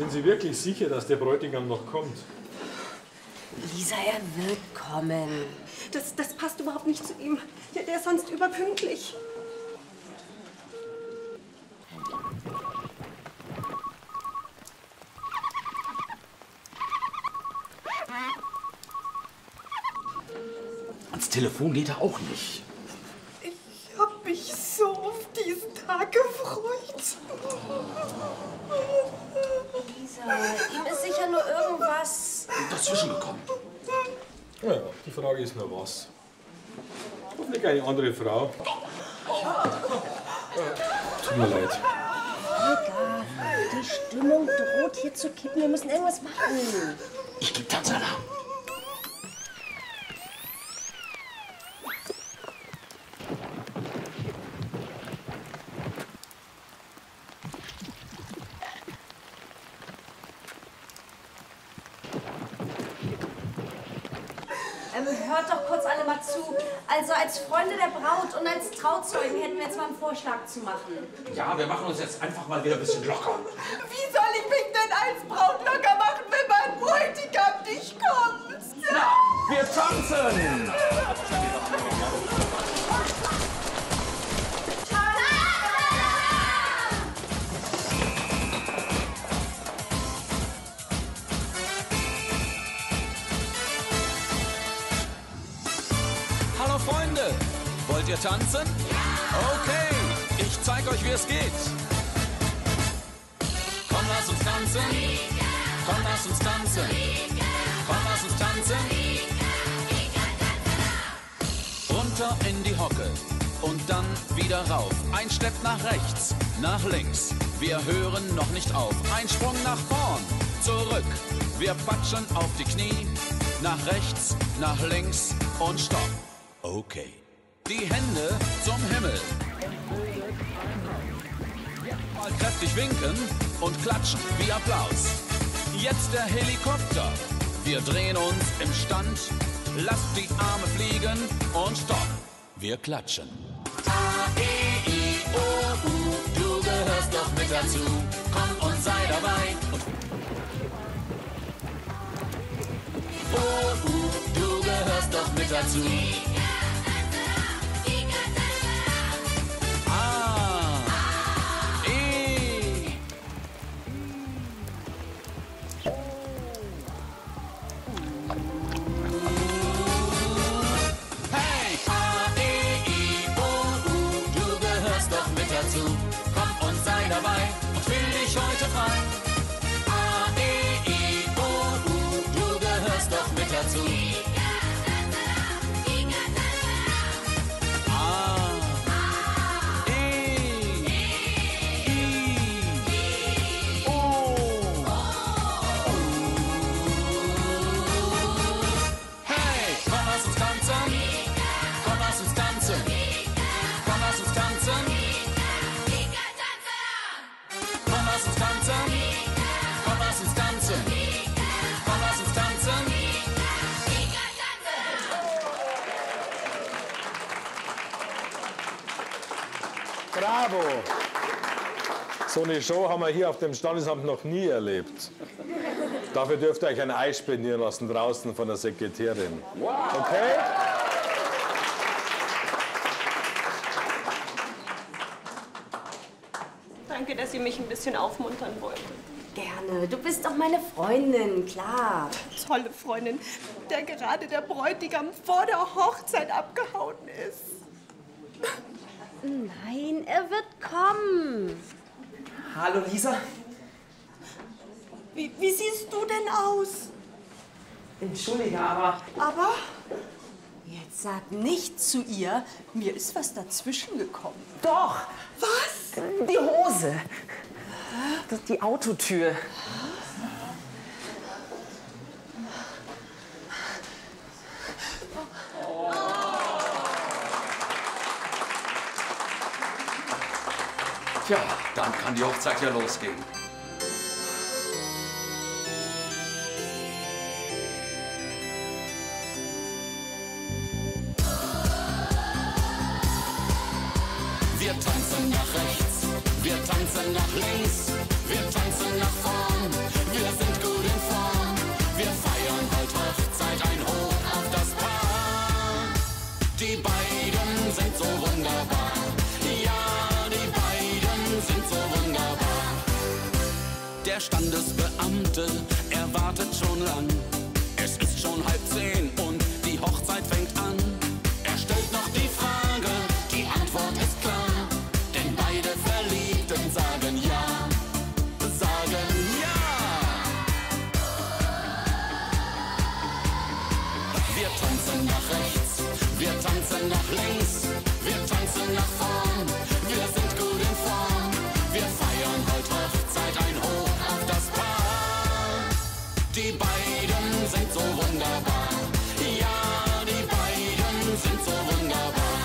Sind Sie wirklich sicher, dass der Bräutigam noch kommt? Lisa, er wird kommen. Das passt überhaupt nicht zu ihm. Der ist sonst überpünktlich. Ans Telefon geht er auch nicht. Ich hab mich so auf diesen Tag gefreut. Lisa, ihm ist sicher nur irgendwas Dazwischen gekommen. Ja, die Frage ist nur was. Hoffentlich eine andere Frau. Tut mir leid. Holger, die Stimmung droht hier zu kippen. Wir müssen irgendwas machen. Ich gebe Tanzalarm. Hört doch kurz alle mal zu. Also als Freunde der Braut und als Trauzeugen hätten wir jetzt mal einen Vorschlag zu machen. Ja, wir machen uns jetzt einfach mal wieder ein bisschen locker. Wie soll ich mich denn als Braut locker machen, wenn mein Bräutigam nicht kommt? Na, wir tanzen! Hallo Freunde, wollt ihr tanzen? Ja! Okay, ich zeig euch, wie es geht. Komm, lass uns tanzen. Komm, lass uns tanzen. Komm, lass uns tanzen. Runter in die Hocke und dann wieder rauf. Ein Step nach rechts, nach links. Wir hören noch nicht auf. Ein Sprung nach vorn, zurück. Wir patschen auf die Knie. Nach rechts, nach links und stopp. Okay. Die Hände zum Himmel. Mal kräftig winken und klatschen wie Applaus. Jetzt der Helikopter. Wir drehen uns im Stand. Lasst die Arme fliegen und stopp. Wir klatschen. A, E, I, O, U. Du gehörst doch mit dazu. Komm und sei dabei. O, U. Du gehörst doch mit dazu. Komm und sei dabei und fühl dich heute frei. A, E, I, O, U, du gehörst doch mit dazu. A, E, I, O, U. Hey, komm, lass uns tanzen. Komm, lass uns tanzen. Komm, lass uns tanzen. Komm, lass uns tanzen. Komm, lass uns tanzen. Komm, lass uns tanzen. Bravo! So eine Show haben wir hier auf dem Standesamt noch nie erlebt. Dafür dürft ihr euch ein Ei spendieren lassen draußen von der Sekretärin. Okay? Danke, dass ihr mich ein bisschen aufmuntern wollt. Gerne. Du bist doch meine Freundin, klar. Tolle Freundin, der gerade der Bräutigam vor der Hochzeit abgehauen ist. Nein, er wird kommen. Hallo Lisa. Wie siehst du denn aus? Entschuldige, aber... Aber? Jetzt sag nicht zu ihr, mir ist was dazwischen gekommen. Doch! Was? Die Hose. Das ist die Autotür. Tja, dann kann die Hochzeit ja losgehen. Wir tanzen nach rechts, wir tanzen nach links. wir tanzen nach vorn, wir sind gut in Form. Wir feiern heute Hochzeit, ein Hoch auf das Paar. Die beiden sind so wunderbar, ja, die beiden sind so wunderbar. Der Standesbeamte, er wartet schon lang. Es ist schon 9:30 und die Hochzeit fängt an. Er stellt noch die Frage, die Antwort ist klar. Denn beide Verliebten sagen ja, sagen ja. Wir tanzen nach rechts, wir tanzen nach links, wir tanzen nach vorn, wir sind gut in Form. Wir feiern heute Hochzeit, ein Hoch auf das Paar. Die beiden sind so wunderbar, ja, die beiden sind so wunderbar.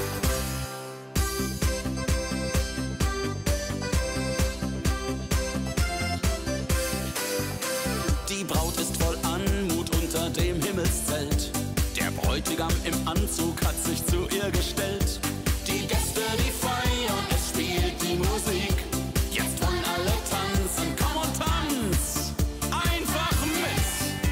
Die Braut ist voll Anmut unter dem Himmelszelt. Der Bräutigam im Anzug hat sich zu ihr gestellt. Die Gäste, die feiern, es spielt die Musik. Jetzt wollen alle tanzen, komm und tanz einfach mit.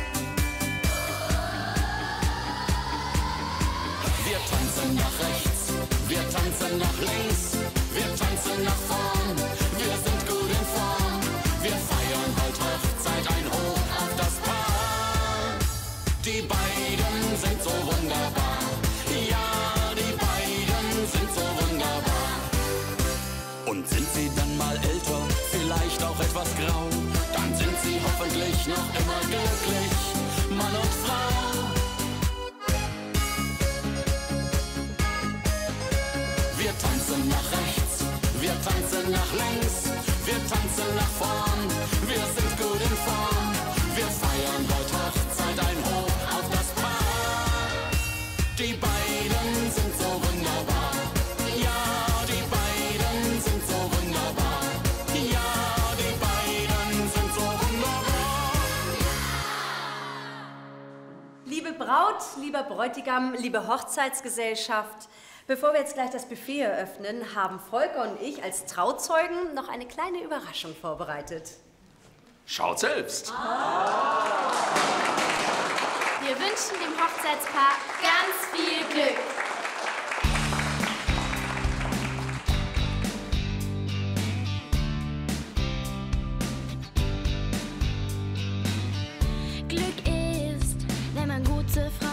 Wir tanzen nach rechts, wir tanzen nach links, wir tanzen nach vorn, wir sind gut in Form. Wir feiern heute Hochzeit, ein Hoch auf das Paar. Die beiden sind so wunderbar, ja, die beiden sind so wunderbar. Und sind sie dann mal älter, vielleicht auch etwas grau, dann sind sie hoffentlich noch immer glücklich, Mann und Frau. Wir tanzen nach rechts, wir tanzen nach links, wir tanzen nach vorn, wir sind gut in Form. Wir feiern heute Hochzeit, ein Hoch auf das Paar. Die beiden sind so wunderbar, ja, die beiden sind so wunderbar, ja, die beiden sind so wunderbar. Liebe Braut, lieber Bräutigam, liebe Hochzeitsgesellschaft, bevor wir jetzt gleich das Buffet eröffnen, haben Volker und ich als Trauzeugen noch eine kleine Überraschung vorbereitet. Schaut selbst. Wir wünschen dem Hochzeitspaar ganz viel Glück. Glück ist, wenn man gute Freunde